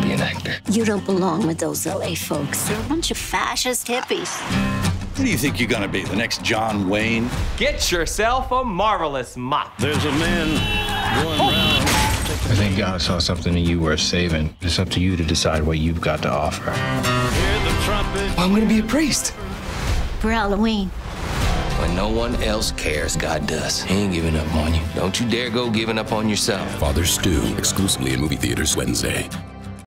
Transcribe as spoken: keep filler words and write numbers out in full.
be an actor. You don't belong with those L A folks. They're a bunch of fascist hippies. What do you think you're gonna be, the next John Wayne? Get yourself a marvelous mop. There's a man going around. I think God saw something in you worth saving. It's up to you to decide what you've got to offer. Hear the trumpet. Well, I'm gonna be a priest. For Halloween. When no one else cares, God does. He ain't giving up on you. Don't you dare go giving up on yourself. Father S T U, exclusively in movie theaters Wednesday.